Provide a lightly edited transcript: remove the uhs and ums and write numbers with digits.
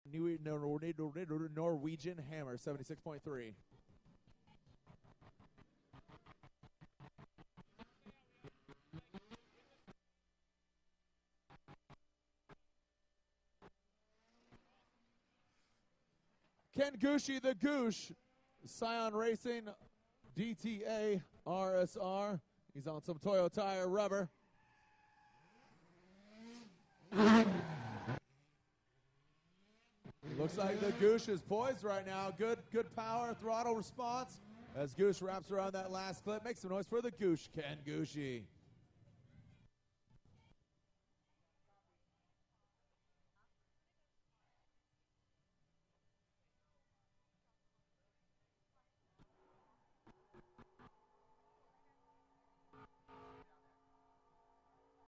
Norwegian Hammer, 76.3. Ken Gushi, the Goosh, Scion Racing, DTA, RSR. He's on some Toyo Tire rubber. Looks like the Goosh is poised right now. Good power, throttle response as Goosh wraps around that last clip. Make some noise for the Goosh, Ken Gushi.